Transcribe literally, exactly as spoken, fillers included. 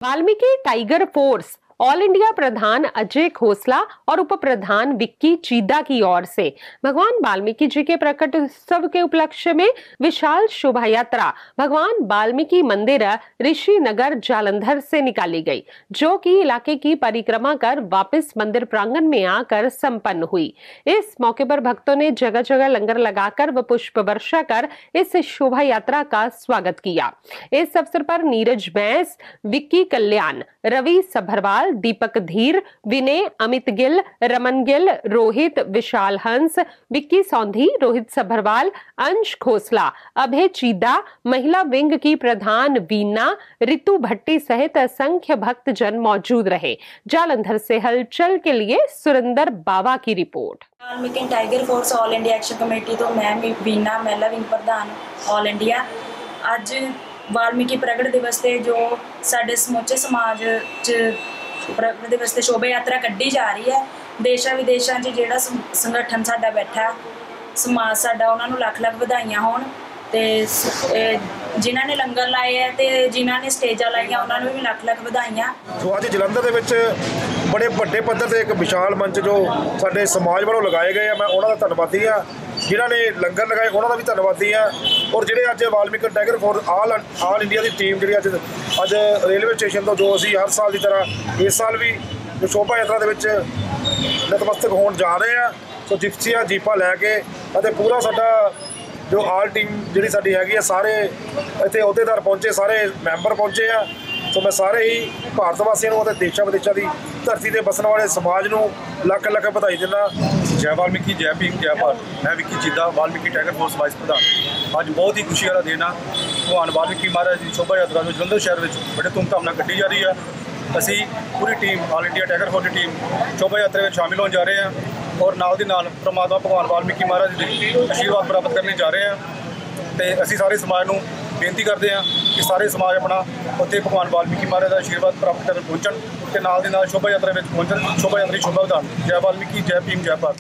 Valmiki Tiger Force All India प्रधान अजय खोसला और उप प्रधान विक्की चीदा की ओर से भगवान वाल्मीकि जी के प्रकट उत्सव के उपलक्ष्य में विशाल शोभा यात्रा भगवान वाल्मीकि मंदिर ऋषि नगर जालंधर से निकाली गई, जो कि इलाके की परिक्रमा कर वापस मंदिर प्रांगण में आकर संपन्न हुई। इस मौके पर भक्तों ने जगह जगह लंगर लगाकर व पुष्प वर्षा कर इस शोभा यात्रा का स्वागत किया। इस अवसर पर नीरज बैंस, विक्की कल्याण, रवि सभरवाल, दीपक धीर, विनय, अमित गिल, रमन गिल, रोहित, विशाल हंस, विक्की सौंधी, रोहित सभरवाल, अंश खोसला, अभय चीदा, महिला विंग की प्रधान वीना, रितु भट्टी सहित असंख्य भक्तजन मौजूद रहे। जालंधर से हलचल के लिए सुरेंद्र बावा की report. Valmiki Tiger Force All India action committee तो मैं वीना महिला विंग प्रधान ऑल इंडिया। अज वाल्मीकि प्रगट दिवस से जो साडे समुचे समाज च प्रगट दिवस से शोभा यात्रा कड्ढी जा रही है। देशा विदेशों च जिहड़ा संगठन साडा बैठा समाज साडा उन्हां नूं लख लख वधाइयां होण ते जिन्हां ने लंगर लाए है ते जिन्हां ने स्टेजां लाइयां उन्हां नूं भी लख लख वधाइयां। सो अज जलंधर दे विच बड़े वड्डे पद्धर ते एक विशाल मंच जो साडे समाज वालों लगाए गए हैं, मैं उन्हां दा धन्नवादी हाँ। जिन्हां ने लंगर लगाए उन्हां दा भी धन्नवादी हाँ। और जिहड़े अज Valmiki Tiger Force all All India की टीम जिहड़ी अज अज रेलवे स्टेशन तो जो असीं हर साल की तरह इस साल भी जो शोभा यात्रा दे विच नतमस्तक होण जा रहे हैं। सो जिप्सियां जीपां लैके अते पूरा साडा जो आल टीम जिहड़ी साडी हैगी है, सारे इत्थे अहुदेदार पहुंचे, सारे मैंबर पहुंचे आ। सो मैं सारे ही भारत वासियों को देशा विदेशों की धरती से बसने वाले समाज को लख लख बधाई देना। जय वाल्मीकि, जय भीम, जय भारत। मैं Vicky Cheeda, Valmiki Tiger Force vice प्रधान। अज बहुत ही खुशी वाला दिन आ। भगवान वाल्मीकि महाराज की शोभा यात्रा जो जलंधर शहर में बड़े धूमधाम नाल कड्ढी जा रही है। असी पूरी team All India Tiger Force की टीम शोभा यात्रा में शामिल होने जा रहे हैं और नाल दी नाल परमात्मा भगवान वाल्मीकि महाराज के आशीर्वाद प्राप्त करने जा रहे हैं। तो असी सारे समाज को बेनती करते हैं कि सारे समाज अपना उत्थे भगवान वाल्मीकि महाराज का आशीर्वाद प्राप्त करने पहुँचन ते नाल दी नाल शोभा यात्रा में पहुँचन, शोभा यात्रा की शोभा ਵਧਾਉਣ। जय वाल्मीकि, जय भीम, जय भारत।